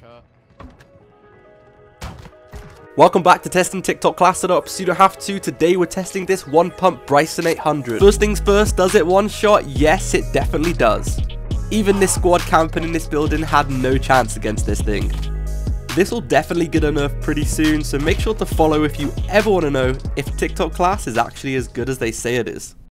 sure. Welcome back to testing TikTok class setup. Pseudo have to. Today we're testing this one pump Bryson 800. First things first, does it one shot? Yes, it definitely does. Even this squad camping in this building had no chance against this thing. This will definitely get a nerf pretty soon, so make sure to follow if you ever want to know if TikTok class is actually as good as they say it is.